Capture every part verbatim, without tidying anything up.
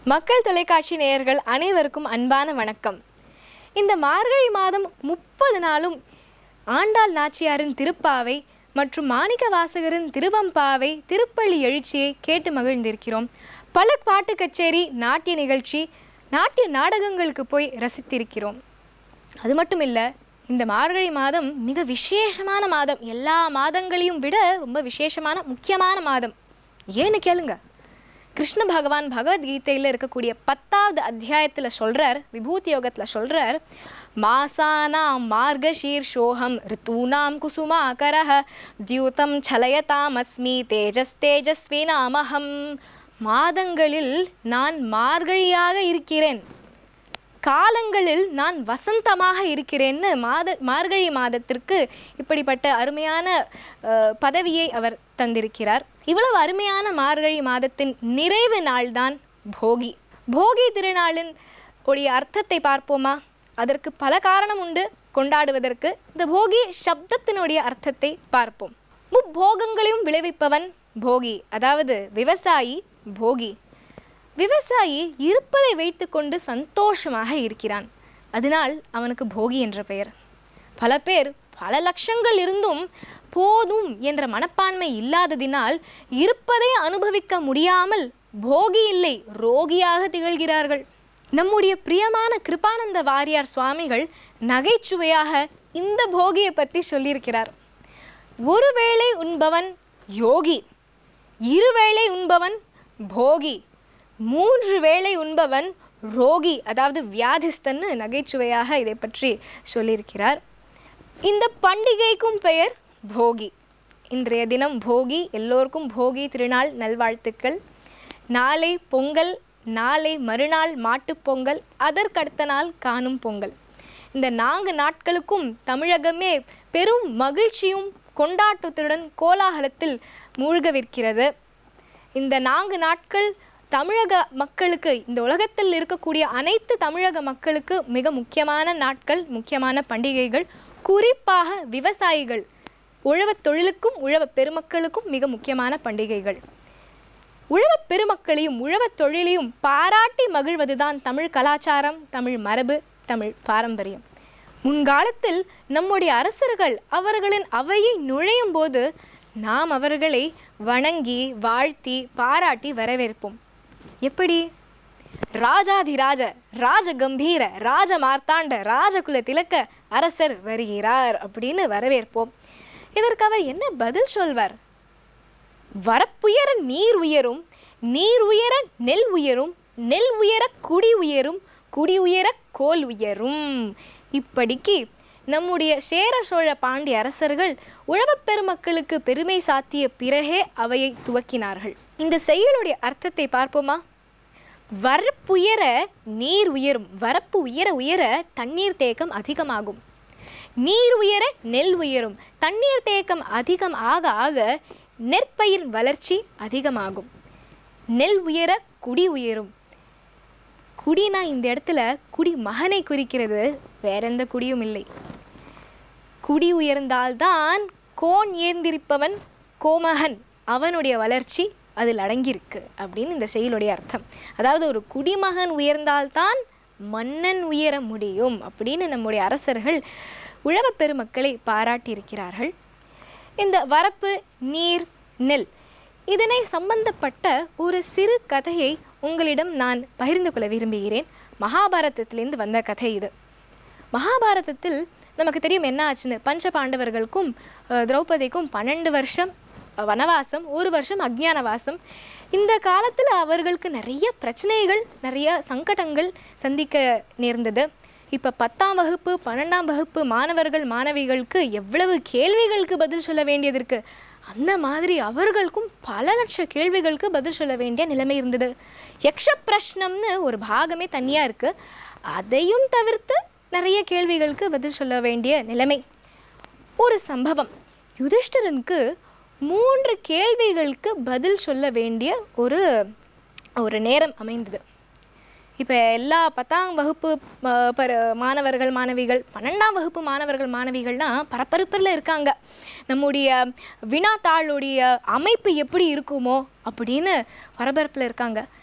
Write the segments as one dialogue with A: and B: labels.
A: மக்கள் தொலைக்காட்சி நேயர்கள் அனைவருக்கும் அன்பான வணக்கம். இந்த மார்கழி மாதம் முப்பது நாளும் ஆண்டாள் நாச்சியாரின் திருப்பாவை மற்றும் மாணிக்க வாசகரின் திருவம்பாவை திருப்பள்ளி எழுச்சியை கேட்டு மகிழ்ந்திருக்கிறோம். பல பாட்டு கச்சேரி, நாட்டிய நிகழ்ச்சி, நாட்டிய நாடகங்களுக்கு போய் ரசித்திருக்கிறோம். அது மட்டும் இல்லை, இந்த மார்கழி மாதம் மிக விசேஷமான மாதம். எல்லா மாதங்களையும் விட ரொம்ப விசேஷமான முக்கியமான மாதம். ஏன்னு கேளுங்க. கிருஷ்ண பகவான் பகவத்கீதையில் இருக்கக்கூடிய பத்தாவது அத்தியாயத்தில் சொல்கிறார், விபூதி யோகத்தில் சொல்கிறார், மாசானாம் மார்கசீர்ஷோகம் ரித்தூனாம் குசுமாகரஹ தியூதம் சலயதாம் அஸ்மி தேஜஸ் தேஜஸ்வி நாமஹம். மாதங்களில் நான் மார்கழியாக இருக்கிறேன், காலங்களில் நான் வசந்தமாக இருக்கிறேன்னு மாத மார்கழி மாதத்திற்கு இப்படிப்பட்ட அருமையான பதவியை அவர் தந்திருக்கிறார். இவ்வளவு அருமையான மார்கழி மாதத்தின் நிறைவு நாள்தான் போகி. போகி திருநாளின் உடைய அர்த்தத்தை பார்ப்போமா? அதற்கு பல காரணம் உண்டு கொண்டாடுவதற்கு. இந்த போகி சப்தத்தினுடைய அர்த்தத்தை பார்ப்போம். முப்போகங்களையும் விளைவிப்பவன் போகி, அதாவது விவசாயி போகி. விவசாயி இருப்பதை வைத்து கொண்டு சந்தோஷமாக இருக்கிறான், அதனால் அவனுக்கு போகி என்ற பெயர். பல பேர் பல லட்சங்கள் இருந்தும் போதும் என்ற மனப்பான்மை இல்லாததினால் இருப்பதை அனுபவிக்க முடியாமல் போகி இல்லை ரோகியாக திகழ்கிறார்கள். நம்முடைய பிரியமான கிருபானந்த வாரியார் சுவாமிகள் நகைச்சுவையாக இந்த போகியை பற்றி சொல்லியிருக்கிறார். ஒருவேளை உண்பவன் யோகி, இருவேளை உண்பவன் போகி, மூன்று வேளை உண்பவன் ரோகி, அதாவது வியாதிஸ்தன்னு நகைச்சுவையாக இதை பற்றி சொல்லியிருக்கிறார். இந்த பண்டிகைக்கும் பெயர் போகி. இன்றைய தினம் போகி, எல்லோருக்கும் போகி திருநாள் நல்வாழ்த்துக்கள். நாளை பொங்கல், நாளை மறுநாள் மாட்டுப்பொங்கல், அதற்கடுத்த நாள் காணும் பொங்கல். இந்த நான்கு நாட்களுக்கும் தமிழகமே பெரும் மகிழ்ச்சியும் கொண்டாட்டத்துடன் கோலாகலத்தில் மூழ்கவிருக்கிறது. இந்த நான்கு நாட்கள் தமிழக மக்களுக்கு, இந்த உலகத்தில் இருக்கக்கூடிய அனைத்து தமிழக மக்களுக்கு மிக முக்கியமான நாட்கள், முக்கியமான பண்டிகைகள். குறிப்பாக விவசாயிகள், உழவத் தொழிலுக்கும் உழவப் பெருமக்களுக்கும் மிக முக்கியமான பண்டிகைகள். உழவப் பெருமக்களையும் உழவத் தொழிலையும் பாராட்டி மகிழ்வதுதான் தமிழ் கலாச்சாரம், தமிழ் மரபு, தமிழ் பாரம்பரியம். முன்காலத்தில் நம்முடைய அரசர்கள் அவர்களின் அவையை நுழையும் போது நாம் அவர்களை வணங்கி வாழ்த்தி பாராட்டி வரவேற்போம். எப்படி? ராஜாதிராஜ ராஜ கம்பீர ராஜ மார்த்தாண்ட ராஜகுல திலக்க அரசர் வருகிறார் அப்படின்னு வரவேற்போம். இதற்கு அவர் என்ன பதில் சொல்வார்? வரப்புயர நீர் உயரும், நீர் உயர நெல் உயரும், நெல் உயர குடி உயரும், குடி உயர கோல் உயரும். இப்படிக்கு நம்முடைய சேர சோழ பாண்டிய அரசர்கள் உழவப் பெருமக்களுக்கு பெருமை சாத்திய பிறகே அவையை துவக்கினார்கள். இந்த செயலுடைய அர்த்தத்தை பார்ப்போமா? வரப்புயர நீர் உயரும், வரப்பு உயர உயர தண்ணீர் தேக்கம் அதிகமாகும். நீர் உயர நெல் உயரும், தண்ணீர் தேக்கம் அதிகம் ஆக ஆக நெற்பயிர் வளர்ச்சி அதிகமாகும். நெல் உயர குடி உயரும். குடினா இந்த இடத்துல குடி மகனை குறிக்கிறது, வேற எந்த குடியும் இல்லை. குடி உயர்ந்தால்தான் கோன் ஏந்திருப்பவன் கோமகன், அவனுடைய வளர்ச்சி அதில் அடங்கியிருக்கு அப்படின்னு இந்த செயலுடைய அர்த்தம். அதாவது ஒரு குடிமகன் உயர்ந்தால்தான் மன்னன் உயர முடியும் அப்படின்னு நம்முடைய அரசர்கள் உழவப் பெருமக்களை பாராட்டியிருக்கிறார்கள். இந்த வரப்பு, நீர், நெல் இதனை சம்பந்தப்பட்ட ஒரு சிறு கதையை உங்களிடம் நான் பகிர்ந்து கொள்ள விரும்புகிறேன். மகாபாரதத்திலேருந்து வந்த கதை இது. மகாபாரதத்தில் நமக்கு தெரியும் என்ன ஆச்சுன்னு. பஞ்ச பாண்டவர்களுக்கும் திரௌபதிக்கும் பன்னெண்டு வருஷம் வனவாசம், ஒரு வருஷம் அக்ஞானவாசம். இந்த காலத்தில் அவர்களுக்கு நிறைய பிரச்சனைகள், நிறைய சங்கடங்கள் சந்திக்க நேர்ந்தது. இப்போ பத்தாம் வகுப்பு பன்னெண்டாம் வகுப்பு மாணவர்கள் மாணவிகளுக்கு எவ்வளவு கேள்விகளுக்கு பதில் சொல்ல வேண்டியது இருக்குது, அந்த மாதிரி அவர்களுக்கும் பல லட்ச கேள்விகளுக்கு பதில் சொல்ல வேண்டிய நிலைமை இருந்தது. யக்ஷ பிரஷ்னம்னு ஒரு பாகமே தனியாக இருக்குது, அதையும் தவிர்த்து நிறைய கேள்விகளுக்கு பதில் சொல்ல வேண்டிய நிலைமை. ஒரு சம்பவம், யுதிஷ்டிரனுக்கு மூன்று கேள்விகளுக்கு பதில் சொல்ல வேண்டிய ஒரு ஒரு நேரம் அமைந்தது. இப்போ எல்லா பத்தாம் வகுப்பு மாணவர்கள் மாணவிகள், பன்னெண்டாம் வகுப்பு மாணவர்கள் மாணவிகள்னால் பரபரப்பில் இருக்காங்க. நம்முடைய வினாத்தாளுடைய அமைப்பு எப்படி இருக்குமோ அப்படின்னு பரபரப்பில் இருக்காங்க.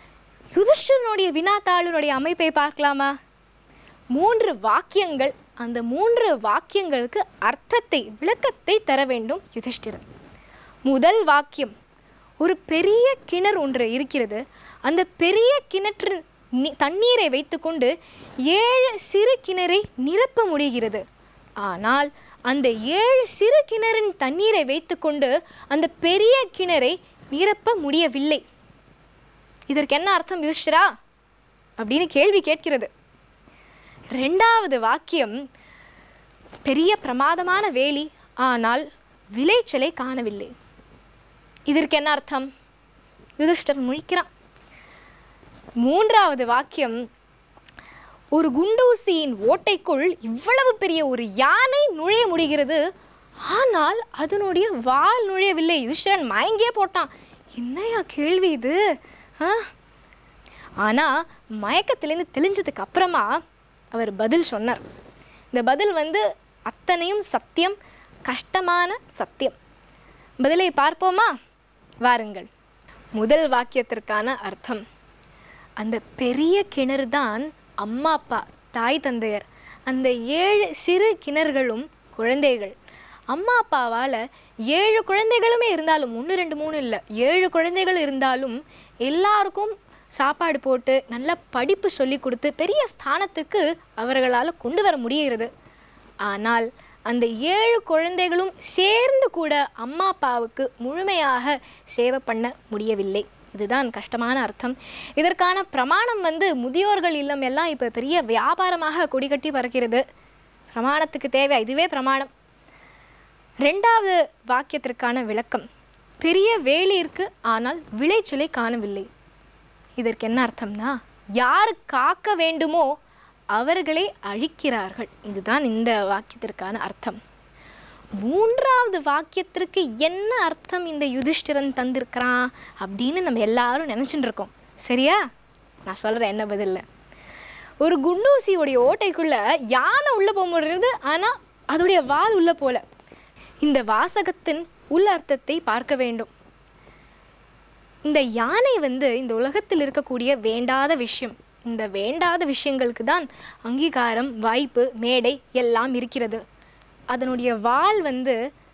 A: யுதிஷ்டிரனுடைய வினாத்தாளுடைய அமைப்பை பார்க்கலாமா? மூன்று வாக்கியங்கள், அந்த மூன்று வாக்கியங்களுக்கு அர்த்தத்தை விளக்கத்தை தர வேண்டும் யுதிஷ்டிரன். முதல் வாக்கியம், ஒரு பெரிய கிணறு ஒன்று இருக்கிறது, அந்த பெரிய கிணற்றின் தண்ணீரை வைத்துக்கொண்டு ஏழு சிறு கிணறை நிரப்ப முடிகிறது. ஆனால் அந்த ஏழு சிறு கிணறின் தண்ணீரை வைத்துக்கொண்டு அந்த பெரிய கிணறை நிரப்ப முடியவில்லை. இதற்கு என்ன அர்த்தம் யுதிஷ்டிரா அப்படின்னு கேள்வி கேட்கிறது. ரெண்டாவது வாக்கியம், பெரிய பிரமாதமான வேலி, ஆனால் விளைச்சலை காணவில்லை. இதற்கு என்ன அர்த்தம்? யுதிஷ்டிரன் முழிக்கிறான். மூன்றாவது வாக்கியம், ஒரு குண்டூசியின் ஓட்டைக்குள் இவ்வளவு பெரிய ஒரு யானை நுழைய முடிகிறது, ஆனால் அதனுடைய வால் நுழையவில்லை. யுதிஷ்டிரன் மயங்கே போட்டான். என்னையா கேள்வி இது? ஆனால் மயக்கத்திலேருந்து தெளிஞ்சதுக்கு அப்புறமா அவர் பதில் சொன்னார். இந்த பதில் வந்து அத்தனையும் சத்தியம், கஷ்டமான சத்தியம். பதிலை பார்ப்போமா? வாருங்கள். முதல் வாக்கியத்திற்கான அர்த்தம், அந்த பெரிய கிணறு தான் அம்மா அப்பா, தாய் தந்தையர். அந்த ஏழு சிறு கிணறுகளும் குழந்தைகள். அம்மா அப்பாவால் ஏழு குழந்தைகளுமே இருந்தாலும், ஒன்று ரெண்டு மூணு இல்லை, ஏழு குழந்தைகள் இருந்தாலும் எல்லாருக்கும் சாப்பாடு போட்டு நல்ல படிப்பு சொல்லி கொடுத்து பெரிய ஸ்தானத்துக்கு அவர்களால் கொண்டு வர முடிகிறது. ஆனால் அந்த ஏழு குழந்தைகளும் சேர்ந்து கூட அம்மா அப்பாவுக்கு முழுமையாக சேவை பண்ண முடியவில்லை. இதுதான் கஷ்டமான அர்த்தம். இதற்கான பிரமாணம் வந்து முதியோர்கள் இல்லம் எல்லாம் இப்போ பெரிய வியாபாரமாக கொடிகட்டி பறக்கிறது. பிரமாணத்துக்கு தேவை, இதுவே பிரமாணம். ரெண்டாவது வாக்கியத்திற்கான விளக்கம், பெரிய வேலி இருக்கு, ஆனால் விளைச்சலை காணவில்லை. இதற்கு என்ன அர்த்தம்னா, யார் காக்க வேண்டுமோ அவர்களை அழிக்கிறார்கள். இதுதான் இந்த வாக்கியத்திற்கான அர்த்தம். மூன்றாவது வாக்கியத்திற்கு என்ன அர்த்தம் இந்த யுதிஷ்டிரன் தந்திருக்கிறான் அப்படின்னு நம்ம எல்லாரும் நினச்சிட்டு இருக்கோம். சரியா? நான் சொல்கிறேன் என்ன பதில். ஒரு குண்டூசியோடைய ஓட்டைக்குள்ளே யானை உள்ளே போக முடியாது, ஆனால் அதோடைய வால் உள்ளே போல. இந்த வாசகத்தின் உள் அர்த்தத்தை பார்க்க வேண்டும். இந்த யானை வந்து இந்த உலகத்தில் இருக்கக்கூடிய வேண்டாத விஷயம். இந்த வேண்டாத விஷயங்களுக்கு தான் அங்கீகாரம், வாய்ப்பு, மேடை எல்லாம் இருக்கிறது. அதனுடைய வால் வந்து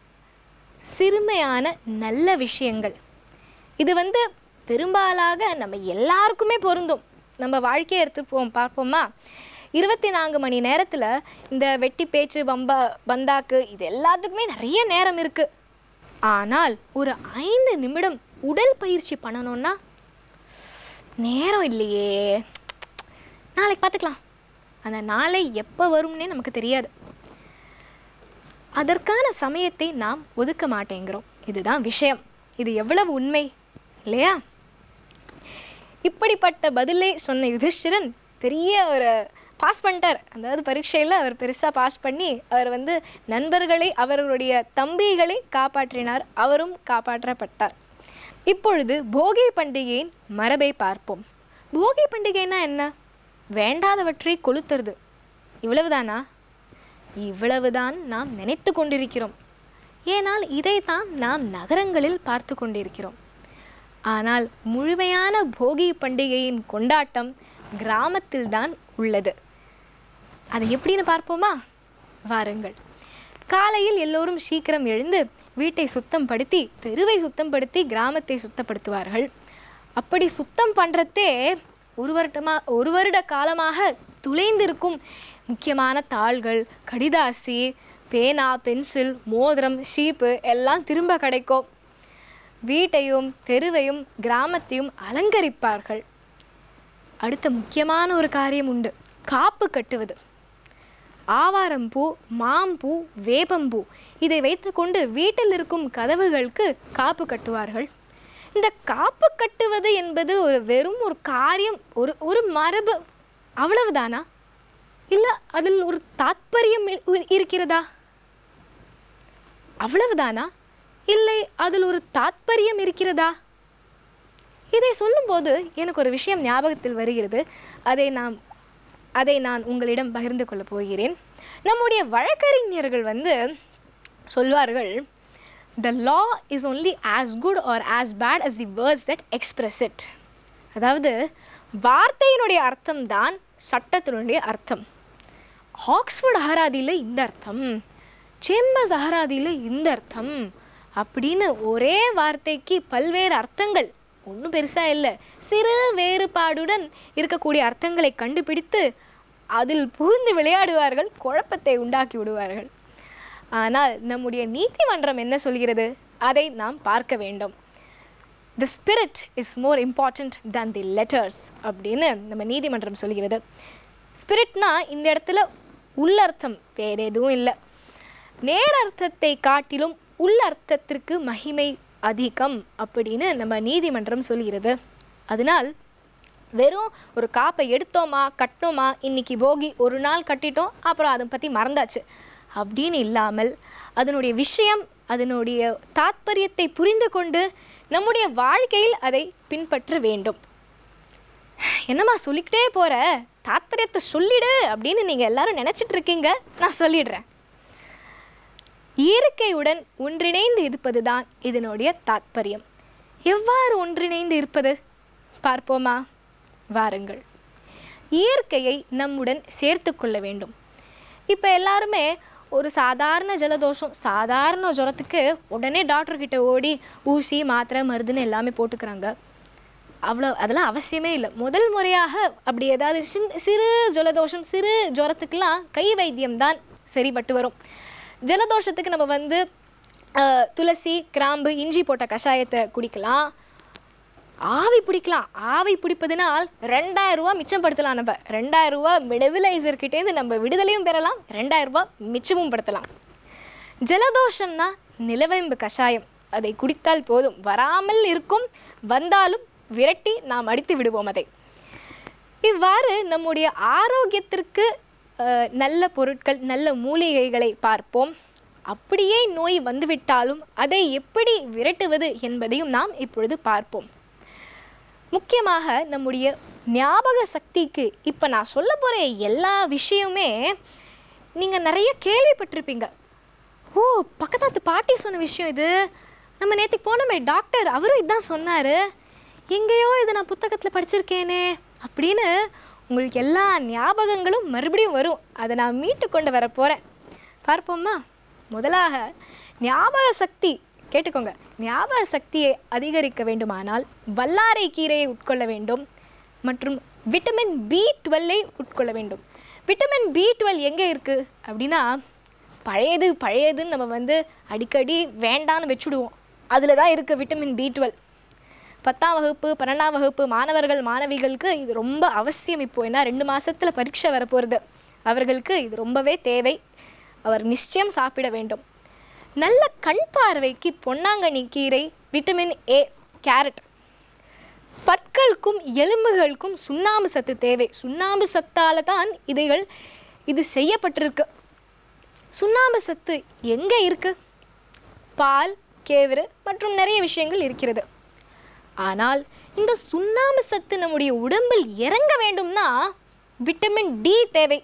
A: சிறுமையான நல்ல விஷயங்கள். இது வந்து பெரும்பாலாக நம்ம எல்லாருக்குமே பொருந்தும். நம்ம வாழ்க்கையை எடுத்துப்போம் பார்ப்போமா? இருபத்தி நான்கு மணி நேரத்தில் இந்த வெட்டி பேச்சு, வம்பா பந்தாக்கு இது எல்லாத்துக்குமே நிறைய நேரம் இருக்குது. ஆனால் ஒரு ஐந்து நிமிடம் உடல் பயிற்சி பண்ணணும்னா நேரம் இல்லையே, நாளைக்கு பார்த்துக்கலாம். அந்த நாளை எப்போ வரும்னே நமக்கு தெரியாது. அதற்கான சமயத்தை நாம் ஒதுக்க மாட்டேங்கிறோம். இதுதான் விஷயம். இது எவ்வளவு உண்மை இல்லையா? இப்படிப்பட்ட பதிலை சொன்ன யுதிஷ்டிரன் பெரிய ஒரு பாஸ் பண்ணிட்டார். அதாவது பரீட்சையில் அவர் பெருசாக பாஸ் பண்ணி அவர் வந்து நண்பர்களை, அவர்களுடைய தம்பிகளை காப்பாற்றினார். அவரும் காப்பாற்றப்பட்டார். இப்பொழுது போகி பண்டிகையின் மரபை பார்ப்போம். போகி பண்டிகைனா என்ன? வேண்டாதவற்றை கொளுத்துறது. இவ்வளவுதானா? இவ்வளவுதான் நாம் நினைத்து கொண்டிருக்கிறோம். ஏனால் இதைத்தான் நாம் நகரங்களில் பார்த்து கொண்டிருக்கிறோம். ஆனால் முழுமையான போகி பண்டிகையின் கொண்டாட்டம் கிராமத்தில்தான் உள்ளது. அது எப்படின்னு பார்ப்போமா? வாருங்கள். காலையில் எல்லோரும் சீக்கிரம் எழுந்து வீட்டை சுத்தம் படுத்தி, தெருவை சுத்தம் படுத்தி கிராமத்தை சுத்தப்படுத்துவார்கள். அப்படி சுத்தம் பண்ணுறதே ஒரு வருடமாக ஒரு வருட காலமாக துளைந்திருக்கும் முக்கியமான தாள்கள், கடிதாசி, பேனா, பென்சில், மோதிரம், ஷீப்பு எல்லாம் திரும்ப கிடைக்கும். வீட்டையும் தெருவையும் கிராமத்தையும் அலங்கரிப்பார்கள். அடுத்த முக்கியமான ஒரு காரியம் உண்டு, காப்பு கட்டுவது. ஆவாரம்பூ, மாம்பூ, வேப்பம்பூ இதை வைத்துக்கொண்டு வீட்டில் இருக்கும் கதவுகளுக்கு காப்பு கட்டுவார்கள். இந்த காப்பு கட்டுவது என்பது ஒரு வெறும் ஒரு காரியம், ஒரு ஒரு மரபு, அவ்வளவுதானா? இல்லை அதில் ஒரு தாத்பரியம் இருக்கிறதா? அவ்வளவுதானா? இல்லை அதில் ஒரு தாத்பரியம் இருக்கிறதா? இதை சொல்லும்போது எனக்கு ஒரு விஷயம் ஞாபகத்தில் வருகிறது. அதை நாம் அதை நான் உங்களிடம் பகிர்ந்து கொள்ள போகிறேன். நம்முடைய வழக்கறிஞர்கள் வந்து சொல்வார்கள், the law is only as good or as bad as the words that express it. அதாவது வார்த்தையினுடைய அர்த்தம்தான் சட்டத்தினுடைய அர்த்தம். ஆக்ஸ்ஃபோர்ட் அகராதியில் இந்த அர்த்தம், சேம்பர்ஸ் அகராதியில் இந்த அர்த்தம் அப்படின்னு ஒரே வார்த்தைக்கு பல்வேறு அர்த்தங்கள், ஒன்றும் பெருசாக இல்லை, சிறு வேறுபாடுடன் இருக்கக்கூடிய அர்த்தங்களை கண்டுபிடித்து அதில் புகுந்து விளையாடுவார்கள், குழப்பத்தை உண்டாக்கி விடுவார்கள். ஆனால் நம்முடைய நீதிமன்றம் என்ன சொல்கிறது அதை நாம் பார்க்க வேண்டும். The spirit is more important than the letters அப்படின்னு நம்ம நீதிமன்றம் சொல்கிறது. ஸ்பிரிட்னா இந்த இடத்துல உள்ளர்த்தம், வேறு எதுவும் இல்லை. நேரர்த்தத்தை காட்டிலும் உள்ளர்த்தத்திற்கு மகிமை அதிகம் அப்படின்னு நம்ம நீதிமன்றம் சொல்கிறது. அதனால் வெறும் ஒரு காப்பை எடுத்தோமா கட்டோமா, இன்னைக்கு போகி ஒரு நாள் கட்டிட்டோம் அப்புறம் அதை பற்றி மறந்தாச்சு அப்படின்னு இல்லாமல் அதனுடைய விஷயம் அதனுடைய தாத்பரியத்தை புரிந்து கொண்டு நம்முடைய வாழ்க்கையில் அதை பின்பற்ற வேண்டும். என்னம்மா சொல்லிக்கிட்டே போகிற, தாத்பரியத்தை சொல்லிடு அப்படின்னு நீங்கள் எல்லாரும் நினச்சிட்டு இருக்கீங்க, நான் சொல்லிடுறேன். இயற்கையுடன் ஒன்றிணைந்து இருப்பது தான் இதனுடைய தாத்பரியம். எவ்வாறு ஒன்றிணைந்து இருப்பது பார்ப்போமா? வாருங்கள். இயற்கையை நம்முடன் சேர்த்து கொள்ள வேண்டும். இப்போ எல்லாருமே ஒரு சாதாரண ஜலதோஷம், சாதாரண ஜுரத்துக்கு உடனே டாக்டர்கிட்ட ஓடி ஊசி மாத்திரை மருந்துன்னு எல்லாமே போட்டுக்கிறாங்க. அவ்வளோ அதெல்லாம் அவசியமே இல்லை. முதல் முறையாக அப்படி ஏதாவது சின் சிறு ஜலதோஷம் சிறு ஜுரத்துக்கெலாம் கை வைத்தியம்தான் சரிப்பட்டு வரும். ஜலதோஷத்துக்கு நம்ம வந்து துளசி கிராம்பு இஞ்சி போட்ட கஷாயத்தை குடிக்கலாம், ஆவி பிடிக்கலாம். ஆவி பிடிப்பதுனால் ரெண்டாயிரம் ரூபா மிச்சம் படுத்தலாம். நம்ம ரெண்டாயிரம் ரூபா நெபுலைசர்கிட்டேருந்து நம்ம விடுதலையும் பெறலாம், ரெண்டாயிரம் ரூபா மிச்சமும் படுத்தலாம். ஜலதோஷம்னா நிலவேம்பு கஷாயம், அதை குடித்தால் போதும், வராமல் இருக்கும், வந்தாலும் விரட்டி நாம் அடித்து விடுவோம் அதை. இவ்வாறு நம்முடைய ஆரோக்கியத்திற்கு நல்ல பொருட்கள் நல்ல மூலிகைகளை பார்ப்போம். அப்படியே நோய் வந்துவிட்டாலும் அதை எப்படி விரட்டுவது என்பதையும் நாம் இப்பொழுது பார்ப்போம். முக்கியமாக நம்முடைய ஞாபக சக்திக்கு இப்போ நான் சொல்ல போகிற எல்லா விஷயமே நீங்கள் நிறைய கேள்விப்பட்டிருப்பீங்க. ஓ, பக்கத்தாத்து பாட்டி சொன்ன விஷயம் இது, நம்ம நேற்றுக்கு போனோமே டாக்டர் அவரும் இதுதான் சொன்னார், எங்கேயோ இதை நான் புத்தகத்தில் படிச்சிருக்கேனே அப்படின்னு உங்களுக்கு எல்லா ஞாபகங்களும் மறுபடியும் வரும். அதை நான் மீட்டு கொண்டு வர போகிறேன். பார்ப்போம்மா. முதலாக ஞாபக சக்தி கேட்டுக்கோங்க. ஞாபக சக்தியை அதிகரிக்க வேண்டுமானால் வல்லாரை கீரையை உட்கொள்ள வேண்டும் மற்றும் விட்டமின் பி டுவெல்லை உட்கொள்ள வேண்டும். விட்டமின் பி டுவெல் எங்கே இருக்குது அப்படின்னா, பழையது பழையதுன்னு நம்ம வந்து அடிக்கடி வேண்டான்னு வச்சுடுவோம், அதில் தான் இருக்குது விட்டமின் பி டுவெல். பத்தாம் வகுப்பு பன்னெண்டாம் வகுப்பு மாணவர்கள் மாணவிகளுக்கு இது ரொம்ப அவசியம். இப்போ ஏன்னா ரெண்டு மாதத்தில் பரீட்சை வரப்போகிறது, அவர்களுக்கு இது ரொம்பவே தேவை. அவர் நிச்சயம் சாப்பிட வேண்டும். நல்ல கண் பார்வைக்கு பொன்னாங்கண்ணி கீரை, விட்டமின் ஏ, கேரட். பற்களுக்கும் எலும்புகளுக்கும் சுண்ணாம்பு சத்து தேவை. சுண்ணாம்பு சத்தால் தான் இதைகள் இது செய்யப்பட்டிருக்கு. சுண்ணாம்பு சத்து எங்கே இருக்குது? பால், கேவுரு மற்றும் நிறைய விஷயங்கள் இருக்கிறது. ஆனால் இந்த சுண்ணாம்பு சத்து நம்முடைய உடம்பில் இறங்க வேண்டும்னா விட்டமின் டி தேவை.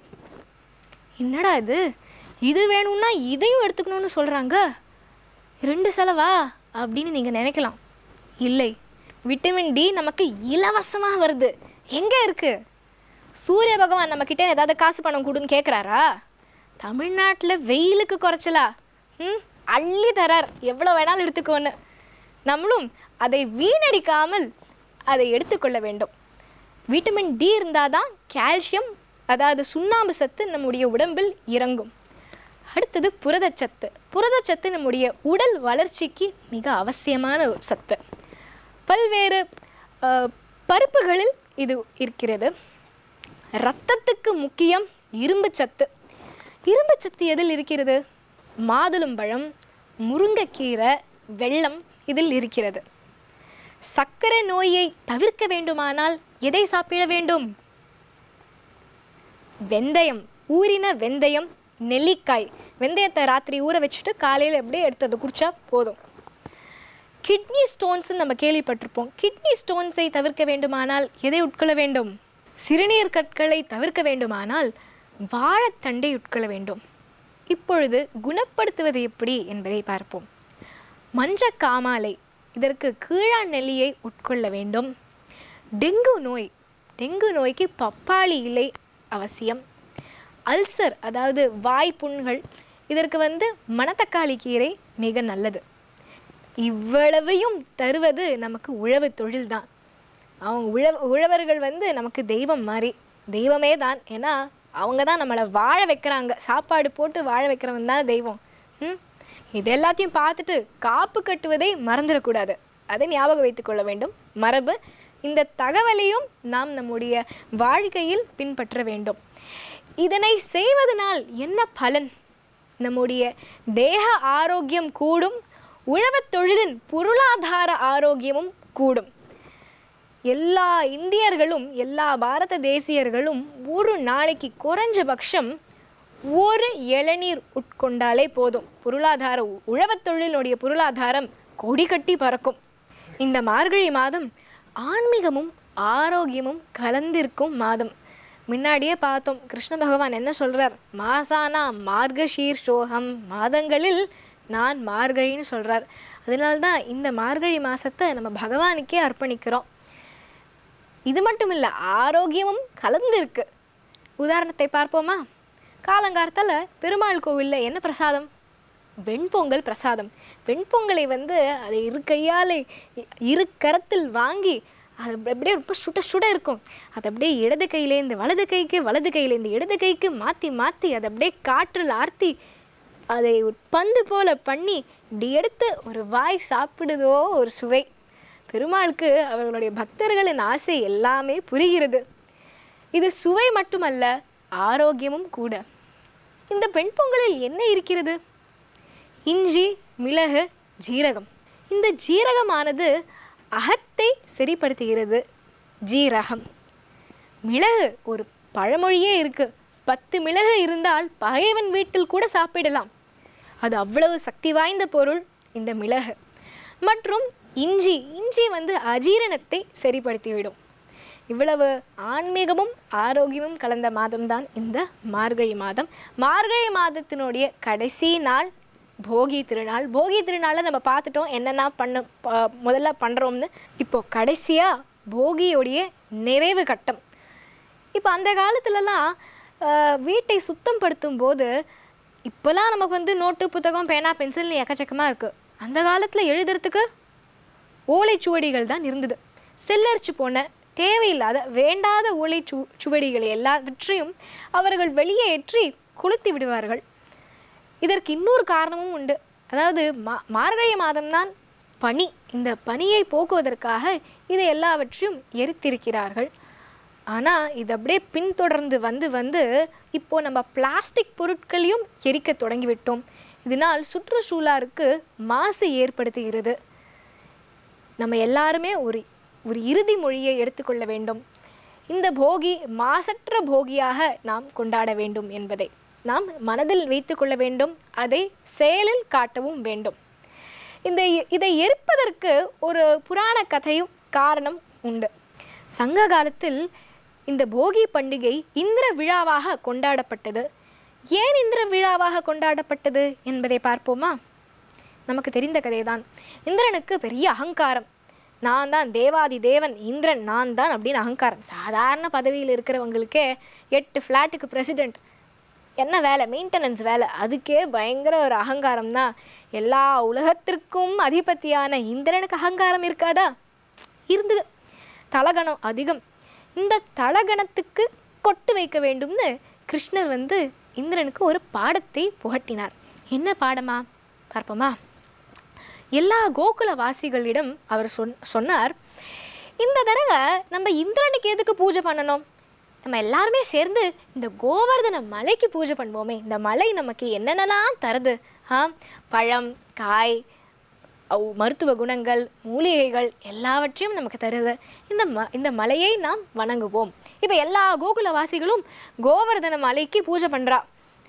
A: என்னடா இது, இது வேணும்னா இதையும் எடுத்துக்கணும்னு சொல்கிறாங்க, ரெண்டு செலவா அப்படின்னு நீங்கள் நினைக்கலாம். இல்லை, விட்டமின் டி நமக்கு இலவசமாக வருது. எங்கே இருக்குது? சூரிய பகவான் நம்மக்கிட்ட ஏதாவது காசு பணம் கொடுன்னு கேட்குறாரா? தமிழ்நாட்டில் வெயிலுக்கு குறைச்சலா? ம் அள்ளி தரார், எவ்வளோ வேணாலும் எடுத்துக்கோன்னு. நம்மளும் அதை வீணடிக்காமல் அதை எடுத்துக்கொள்ள வேண்டும். விட்டமின் டி இருந்தால் தான் கால்சியம், அதாவது சுண்ணாம்பு சத்து நம்முடைய உடம்பில் இறங்கும். அடுத்தது புரதச்சத்து. புரதச்சத்து நம்முடைய உடல் வளர்ச்சிக்கு மிக அவசியமான ஒரு சத்து. பல்வேறு பருப்புகளில் இது இருக்கிறது. இரத்தத்துக்கு முக்கியம் இரும்பு சத்து. இரும்பு சத்து எதில் இருக்கிறது? மாதுளம்பழம், முருங்கைக்கீரை, வெல்லம் இதில் இருக்கிறது. சர்க்கரை நோயை தவிர்க்க வேண்டுமானால் எதை சாப்பிட வேண்டும்? வெந்தயம், ஊறின வெந்தயம், நெல்லிக்காய். வெந்தயத்தை ராத்திரி ஊற வச்சுட்டு காலையில் எப்படியே எடுத்து அதை குடிச்சா போதும். கிட்னி ஸ்டோன்ஸ் நம்ம கேள்விப்பட்டிருப்போம். கிட்னி ஸ்டோன்ஸை தவிர்க்க வேண்டுமானால் எதை உட்கொள்ள வேண்டும்? சிறுநீர் கற்களை தவிர்க்க வேண்டுமானால் வாழைத்தண்டை உட்கொள்ள வேண்டும். இப்பொழுது குணப்படுத்துவது எப்படி என்பதை பார்ப்போம். மஞ்சக்காமாலை, இதற்கு கீழா நெல்லியை உட்கொள்ள வேண்டும். டெங்கு நோய் டெங்கு நோய்க்கு பப்பாளி இலை அவசியம். அல்சர் அதாவது வாய் புண்கள், இதற்கு வந்து மணத்தக்காளி கீரை மிக நல்லது. இவ்வளவையும் தருவது நமக்கு உழவு தொழில் தான். அவங்க உழவ உழவர்கள் வந்து நமக்கு தெய்வம் மாதிரி, தெய்வமே தான். ஏன்னா அவங்க தான் நம்மளை வாழ வைக்கிறாங்க, சாப்பாடு போட்டு வாழ வைக்கிறவன் தான் தெய்வம். ம் இது எல்லாத்தையும் பார்த்துட்டு காப்பு கட்டுவதை மறந்துடக்கூடாது, அதை ஞாபகம் வைத்து கொள்ள வேண்டும். மரபு இந்த தகவலையும் நாம் நம்முடைய வாழ்க்கையில் பின்பற்ற வேண்டும். இதனை செய்வதனால் என்ன பலன்? நம்முடைய தேக ஆரோக்கியம் கூடும், உழவுத் தொழிலின் பொருளாதார ஆரோக்கியமும் கூடும். எல்லா இந்தியர்களும் எல்லா பாரத தேசியர்களும் ஒரு நாளைக்கு குறைஞ்சபட்சம் ஒரு இளநீர் உட்கொண்டாலே போதும். பொருளாதார உழவுத் தொழிலுடைய பொருளாதாரம் கொடி கட்டி பறக்கும். இந்த மார்கழி மாதம் ஆன்மீகமும் ஆரோக்கியமும் கலந்திருக்கும் மாதம். முன்னாடியே பார்த்தோம், கிருஷ்ண பகவான் என்ன சொல்கிறார்? மாசானா மார்கஷீர் சோகம், மாதங்களில் நான் மார்கழின்னு சொல்கிறார். அதனால்தான் இந்த மார்கழி மாதத்தை நம்ம பகவானுக்கே அர்ப்பணிக்கிறோம். இது மட்டும் இல்லை, ஆரோக்கியமும் கலந்துருக்கு. உதாரணத்தை பார்ப்போமா? காலங்காலத்தில் பெருமாள் கோவிலில் என்ன பிரசாதம்? வெண்பொங்கல் பிரசாதம். வெண்பொங்கலை வந்து அதை இரு கையால் இரு கரத்தில் வாங்கி அது அப்படியே ரொம்ப சுட சுட இருக்கும். அது அப்படியே இடது கையிலேருந்து வலது கைக்கு, வலது கையிலேருந்து இடது கைக்கு மாற்றி மாற்றி அதை அப்படியே காற்றில் ஆர்த்தி அதை ஒரு பந்து போல பண்ணி இப்படி எடுத்து ஒரு வாய் சாப்பிடுதோ ஒரு சுவை. பெருமாளுக்கு அவர்களுடைய பக்தர்களின் ஆசை எல்லாமே புரிகிறது. இது சுவை மட்டுமல்ல, ஆரோக்கியமும் கூட. இந்த வெண்பொங்கலில் என்ன இருக்கிறது? இஞ்சி, மிளகு, ஜீரகம். இந்த ஜீரகமானது அகத்தை சரிப்படுத்துகிறது. ஜீரகம். மிளகு, ஒரு பழமொழியே இருக்கு, பத்து மிளகு இருந்தால் பகைவன் வீட்டில் கூட சாப்பிடலாம். அது அவ்வளவு சக்தி வாய்ந்த பொருள் இந்த மிளகு. மற்றும் இஞ்சி, இஞ்சி வந்து அஜீரணத்தை சரிப்படுத்திவிடும். இவ்வளவு ஆன்மீகமும் ஆரோக்கியமும் கலந்த மாதம்தான் இந்த மார்கழி மாதம். மார்கழி மாதத்தினுடைய கடைசி நாள் போகி திருநாள். போகி திருநாளில் நம்ம பார்த்துட்டோம் என்னென்ன பண்ண முதல்ல பண்ணுறோம்னு. இப்போது கடைசியாக போகியோடைய நிறைவு கட்டம். இப்போ அந்த காலத்துலலாம் வீட்டை சுத்தம் படுத்தும் போது, இப்போலாம் நமக்கு வந்து நோட்டு புத்தகம் பேனா பென்சில்னு எக்கச்சக்கமாக இருக்குது. அந்த காலத்தில் எழுதுறதுக்கு ஓலைச்சுவடிகள் தான் இருந்தது. செல்லரிச்சு போன தேவையில்லாத வேண்டாத ஓலை சு சுவடிகளை எல்லாவற்றையும் அவர்கள் வெளியே ஏற்றி கொளுத்தி விடுவார்கள். இதற்கு இன்னொரு காரணமும் உண்டு. அதாவது மா மார்கழி மாதம்தான் பனி. இந்த பனியை போக்குவதற்காக இதை எல்லாவற்றையும் எரித்திருக்கிறார்கள். ஆனால் இது அப்படியே பின்தொடர்ந்து வந்து வந்து இப்போது நம்ம பிளாஸ்டிக் பொருட்களையும் எரிக்க தொடங்கிவிட்டோம். இதனால் சுற்றுச்சூழலுக்கு மாசு ஏற்படுத்துகிறது. நம்ம எல்லாருமே ஒரு ஒரு இறுதி மொழியை எடுத்துக்கொள்ள வேண்டும். இந்த போகி மாசற்ற போகியாக நாம் கொண்டாட வேண்டும் என்பதை நாம் மனதில் வைத்து கொள்ள வேண்டும். அதை செயலில் காட்டவும் வேண்டும். இந்த இதை எரிப்பதற்கு ஒரு புராண கதையும் காரணம் உண்டு. சங்க காலத்தில் இந்த போகி பண்டிகை இந்திர விழாவாக கொண்டாடப்பட்டது. ஏன் இந்திர விழாவாக கொண்டாடப்பட்டது என்பதை பார்ப்போமா? நமக்கு தெரிந்த கதைதான். இந்திரனுக்கு பெரிய அகங்காரம். நான் தான் தேவாதி தேவன், இந்திரன் நான் தான் அப்படின்னு அகங்காரம். சாதாரண பதவியில் இருக்கிறவங்களுக்கே எட்டு ஃப்ளாட்டுக்கு பிரசிடெண்ட், என்ன வேலை? மெயின்டெனன்ஸ் வேலை. அதுக்கே பயங்கர ஒரு அகங்காரம் தான். எல்லா உலகத்திற்கும் அதிபதியான இந்திரனுக்கு அகங்காரம் இருக்காதா? இருந்தது. தலகணம் அதிகம். இந்த தலகணத்துக்கு கொட்டு வைக்க வேண்டும்னு கிருஷ்ணர் வந்து இந்திரனுக்கு ஒரு பாடத்தை புகட்டினார். என்ன பாடமா பார்ப்போமா? எல்லா கோகுல வாசிகளிடம் அவர் சொன் சொன்னார் இந்த தடவை நம்ம இந்திரனுக்கு எதுக்கு பூஜை பண்ணணும்? நம்ம எல்லாருமே சேர்ந்து இந்த கோவர்தன மலைக்கு பூஜை பண்ணுவோமே. இந்த மலை நமக்கு என்னென்னலாம் தருது? ஆ பழம், காய், மருத்துவ குணங்கள், மூலிகைகள் எல்லாவற்றையும் நமக்கு தருது. இந்த ம இந்த மலையை நாம் வணங்குவோம். இப்போ எல்லா கோகுல வாசிகளும் கோவர்தன மலைக்கு பூஜை பண்ணுறா.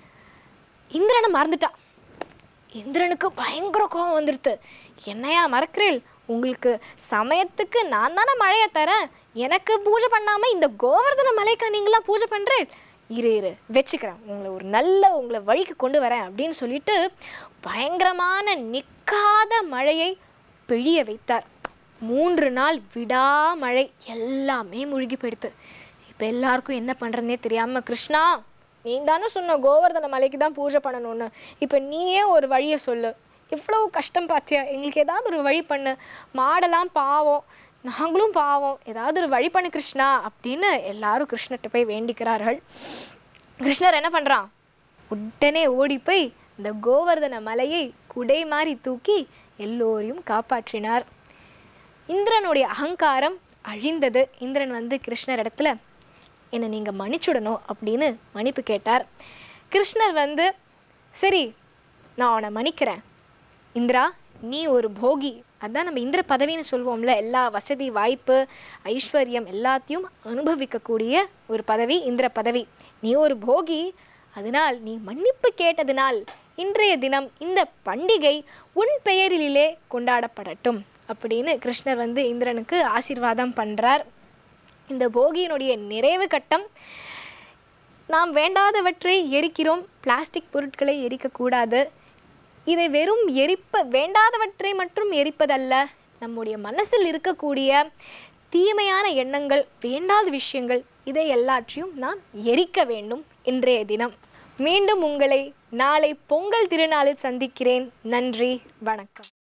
A: இந்திரனை மறந்துட்டா. இந்திரனுக்கு பயங்கர கோபம் வந்துடுது. என்னையா மறக்கிறேன்? உங்களுக்கு சமயத்துக்கு நான் தானே மழையை தரேன், எனக்கு பூஜை பண்ணாமல் இந்த கோவர்தன மலைக்கா நீங்களாம் பூஜை பண்ணுறேன்? இரு இரு வச்சுக்கிறேன், உங்களை ஒரு நல்ல உங்களை வழிக்கு கொண்டு வரேன் அப்படின்னு சொல்லிட்டு பயங்கரமான நிற்காத மழையை பெய்ய வைத்தார். மூன்று நாள் விடாமழை, எல்லாமே மூழ்கி போயிடுது. இப்போ எல்லாருக்கும் என்ன பண்ணுறதுனே தெரியாமல், கிருஷ்ணா நீ தானே சொன்ன கோவர்தன மலைக்கு தான் பூஜை பண்ணணும்னு, இப்போ நீயே ஒரு வழியை சொல்லு, இவ்வளோ கஷ்டம் பார்த்தியா, எங்களுக்கு ஏதாவது ஒரு வழி பண்ணு, மாடெல்லாம் பாவம், நாங்களும் பாவம், ஏதாவது ஒரு வழி பண்ணு கிருஷ்ணா அப்படின்னு எல்லாரும் கிருஷ்ணர்கிட்ட போய் வேண்டிக்கிறார்கள். கிருஷ்ணர் என்ன பண்ணுறான், உடனே ஓடி போய் இந்த கோவர்தன மலையை குடை மாதிரி தூக்கி எல்லோரையும் காப்பாற்றினார். இந்திரனுடைய அகங்காரம் அழிந்தது. இந்திரன் வந்து கிருஷ்ணர் இடத்துல என்னை நீங்கள் மன்னிச்சுடணும் அப்படின்னு மன்னிப்பு கேட்டார். கிருஷ்ணர் வந்து சரி நான் உன்னை மன்னிக்கிறேன் இந்திரா, நீ ஒரு போகி, அதான் நம்ம இந்திர பதவின்னு சொல்லுவோம்ல, எல்லா வசதி வாய்ப்பு ஐஸ்வர்யம் எல்லாத்தையும் அனுபவிக்கக்கூடிய ஒரு பதவி இந்திர பதவி. நீ ஒரு போகி, அதனால் நீ மன்னிப்பு கேட்டதினால் இன்றைய தினம் இந்த பண்டிகை உன் பெயரிலே கொண்டாடப்படட்டும் அப்படின்னு கிருஷ்ணர் வந்து இந்திரனுக்கு ஆசீர்வாதம் பண்ணுறார். இந்த போகியினுடைய நிறைவு கட்டம். நாம் வேண்டாதவற்றை எரிக்கிறோம், பிளாஸ்டிக் பொருட்களை எரிக்கக்கூடாது. இதை வெறும் எரிப்ப வேண்டாதவற்றை மட்டும் எரிப்பதல்ல, நம்முடைய மனசில் இருக்கக்கூடிய தீமையான எண்ணங்கள், வேண்டாத விஷயங்கள், இதை எல்லாற்றையும் நாம் எரிக்க வேண்டும் இன்றைய தினம். மீண்டும் உங்களை நாளை பொங்கல் திருநாளில் சந்திக்கிறேன். நன்றி, வணக்கம்.